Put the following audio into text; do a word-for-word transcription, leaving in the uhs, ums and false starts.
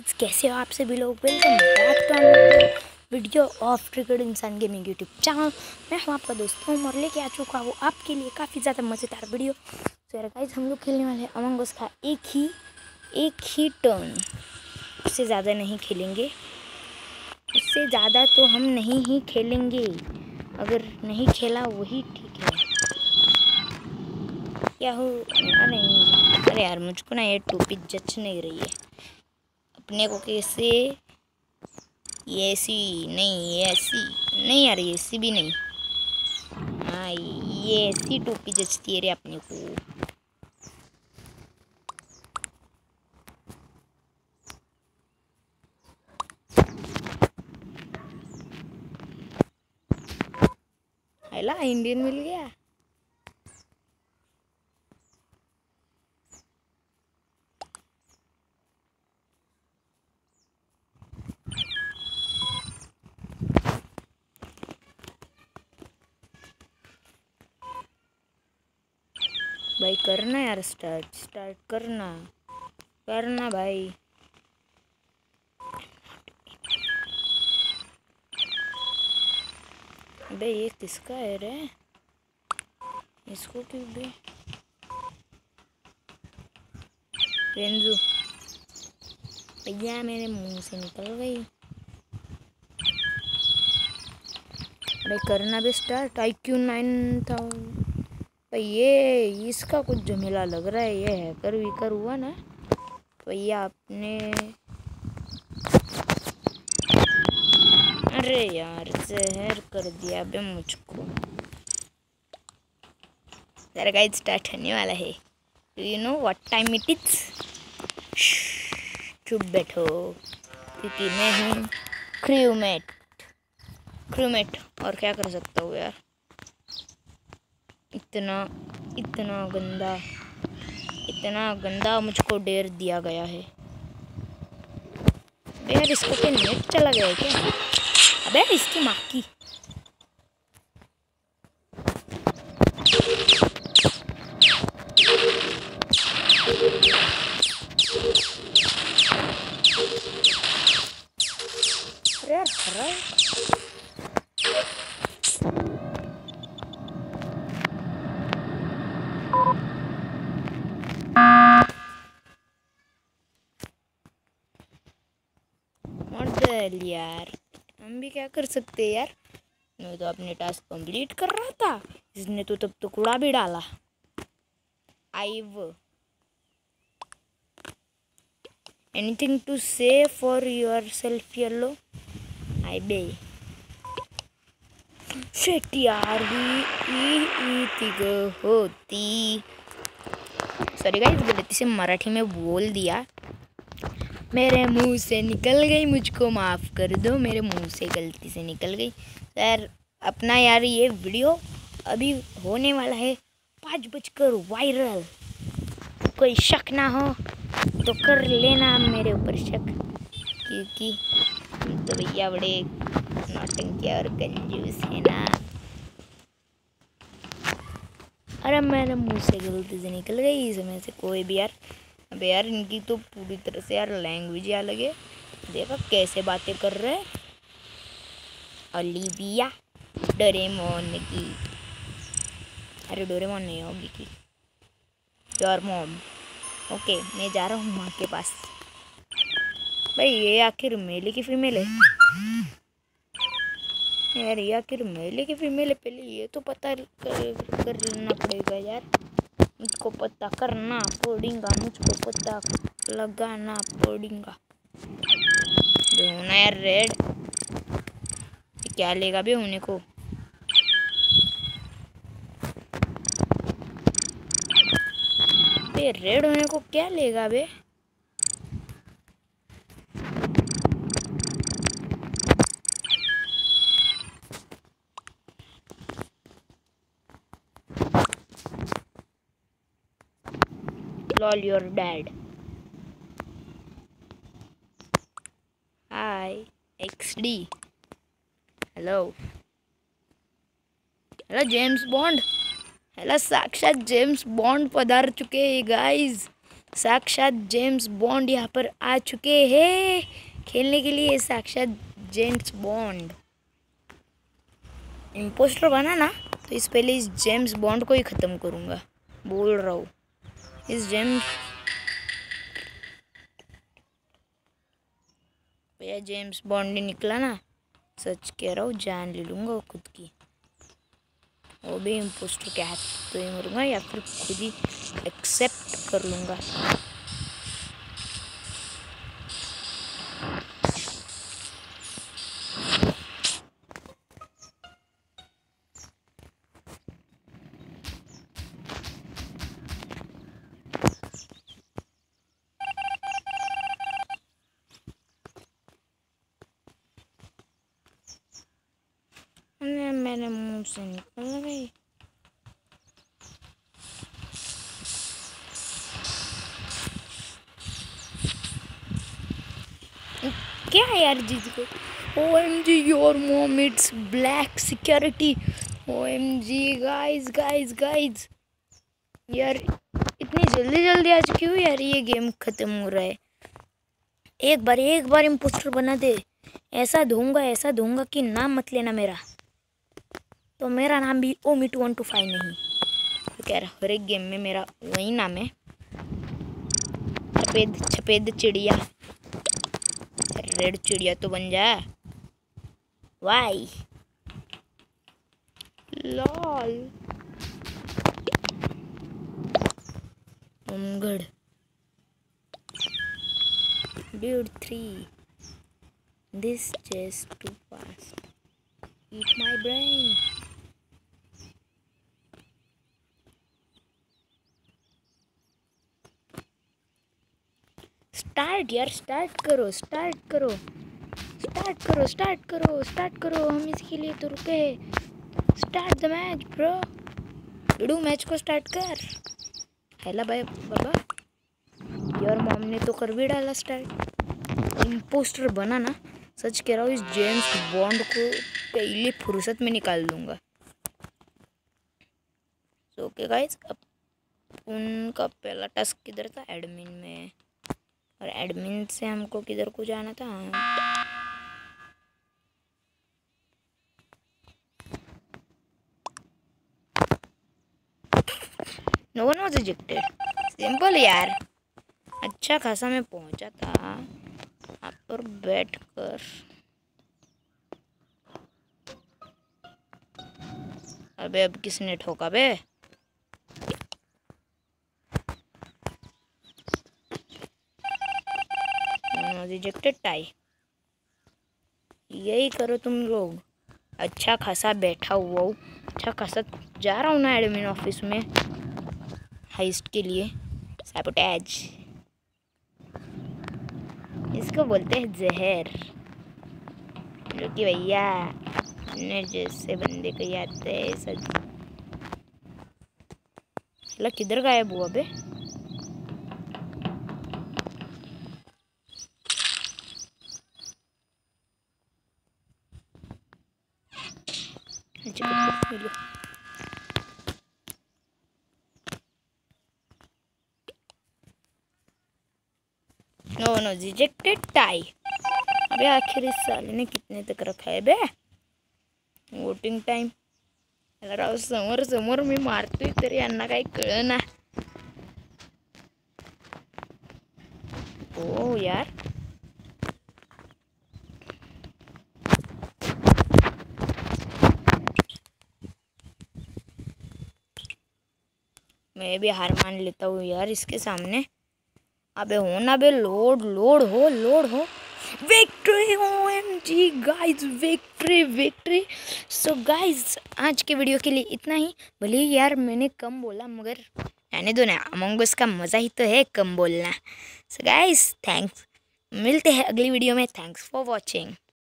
Guys, कैसे हो आप सभी लोग। Welcome back to another video of triggered इंसान गेमिंग यूट्यूब चैनल। मैं हूं आपका दोस्त हूं और लेके आ चुका हूं आपके लिए काफ़ी ज़्यादा मज़ेदार वीडियो। तो यार गाइस, हम लोग खेलने वाले हैं अमंग अस का एक ही एक ही टर्न, उससे ज़्यादा नहीं खेलेंगे। उससे ज़्यादा तो हम नहीं ही खेलेंगे। अगर नहीं खेला वही ठीक है। क्या हो? अरे अरे यार, मुझको ना ये टोपी जच नहीं रही है। अपने को कैसे ये सी नहीं, ये ऐसी नहीं यार, ये सी भी नहीं। हाँ, ये ऐसी टोपी जचती है रे अपने को। हैला इंडियन मिल गया। भाई करना यार, स्टार्ट स्टार्ट करना करना भाई। अबे ये किसका है रे? इसको क्यों बे? रेंजू भैया मेरे मुंह से निकल गई। भाई करना भी स्टार्ट। आई क्यू नाइन था भाई। ये इसका कुछ झमेला लग रहा है। ये हैकर वीकर हुआ ना भैया आपने। अरे यार, जहर कर दिया बे मुझको। जरा गाइस, स्टार्ट होने वाला है। Do you know what time it is? चुप बैठो, क्योंकि मैं हूँ क्रूमेट। क्रूमेट और क्या कर सकता हूँ यार। इतना इतना गंदा इतना गंदा मुझको डेर दिया गया है। अबे यार, इसको क्या नेट चला गया है क्या? अबे यार, इसकी माँ की। अरे यार हरा मॉडल यार। हम भी क्या कर सकते हैं यार। मैं तो अपने टास्क कंप्लीट कर रहा था, इसने तो तब तो कूड़ा भी डाला। I've anything to say for yourself yellow? I बे शिट यार, ही तिग होती। सॉरी गाइस, गलती से मराठी में बोल दिया, मेरे मुंह से निकल गई। मुझको माफ़ कर दो, मेरे मुंह से गलती से निकल गई। यार अपना यार ये वीडियो अभी होने वाला है पाँच बजकर वायरल। कोई शक ना हो तो कर लेना मेरे ऊपर शक, क्योंकि हम तो भैया बड़े नौटंकी और कंजूस है ना। अरे मेरे मुंह से गलती से निकल गई इसमें से कोई भी यार। अबे यार, इनकी तो पूरी तरह से यार लैंग्वेज ही अलग है। देखो कैसे बातें कर रहे हैं। ओलिविया डोरेमोन की, अरे डोरेमोन नहीं होगी की, योर मॉम। ओके, मैं जा रहा हूँ माँ के पास। भाई ये आखिर मेल की फीमेल है यार? ये आखिर मेल की फीमेल है? पहले ये तो पता कर, करना पड़ेगा यार। मुझको पता करना पड़ेगा, मुझको पता लगाना पड़ेगा। होना यार रेड, क्या लेगा बे होने को? बे रेड होने को क्या लेगा बे? Lol your dad. Hi XD. Hello hello James Bond. Hello, साक्षात जेम्स बॉन्ड पधार चुके हैं गाइस। साक्षात जेम्स बॉन्ड यहाँ पर आ चुके हैं खेलने के लिए। साक्षात जेम्स बॉन्ड इम्पोस्टर बना ना, तो इस पहले इस जेम्स बॉन्ड को ही ख़त्म करूँगा, बोल रहा हूँ। इस जेम्स भैया जेम्स बॉन्ड नहीं निकला ना, सच कह रहा हूँ, जान ले लूँगा वो खुद की। वो भी इम्पोस्टर के हाथ तो ही मरूँगा या फिर खुद ही एक्सेप्ट कर लूँगा। मेरे मुंह से निकल गई। क्या है यार जीत को? O M G your mom it's black security. O M G guys guys guys यार इतनी जल्दी जल्दी आज क्यों यार ये गेम ख़त्म हो रहा है। एक बार एक बार इम्पोस्टर बना दे, ऐसा दूंगा ऐसा दूंगा कि नाम मत लेना मेरा। तो मेरा नाम भी ओमी टू वन टू फाइव नहीं, तो कह रहा हर एक गेम में मेरा वही नाम है, सफ़ेद सफ़ेद चिड़िया। रेड चिड़िया तो बन जा। वाई लॉल उमगढ़ dude three this just too fast eat my brain. Start यार, स्टार्ट करो स्टार्ट करो स्टार्ट करो स्टार्ट करो स्टार्ट करो हम इसके लिए तो रुके हैं। Start the match bro. Do match को स्टार्ट कर। हेला भाई बाबा, यार मॉम ने तो कर भी डाला स्टार्ट। इम्पोस्टर बना ना, सच कह रहा हूँ, इस जेम्स बॉन्ड को पहले फुर्सत में निकाल दूंगा। सो ओके गाइस, अब उनका पहला टास्क किधर था? एडमिन में, और एडमिन से हमको किधर को जाना था? No one was rejected. Simple यार, अच्छा खासा मैं पहुंचा था आप पर बैठ कर। अबे अब किसने ठोका बे? Rejected tie. यही करो तुम लोग। अच्छा खासा बैठा हुआ हूँ, अच्छा खासा जा रहा हूँ ना एडमिन ऑफिस में हाइस्ट के लिए। सैबोटेज इसको बोलते हैं जहर, जो कि भैया ने जैसे बंदे को ही आते हैं सच। चला किधर गायब हुआ बे? No no rejected tie. अबे आखिर इस साले ने कितने तक रखा है बे? वोटिंग टाइम राव समोर समोर मी मारतोय तरी यांना काही कळना। ओ यार मैं भी हार मान लेता हूँ यार इसके सामने। अबे हो ना बे, लोड लोड हो लोड हो। Victory O M G guys, victory victory. So guys आज के वीडियो के लिए इतना ही। भले ही यार मैंने कम बोला, मगर रहने दो ना, अमंग अस का मज़ा ही तो है कम बोलना। सो गाइज थैंक्स, मिलते हैं अगली वीडियो में। Thanks for watching.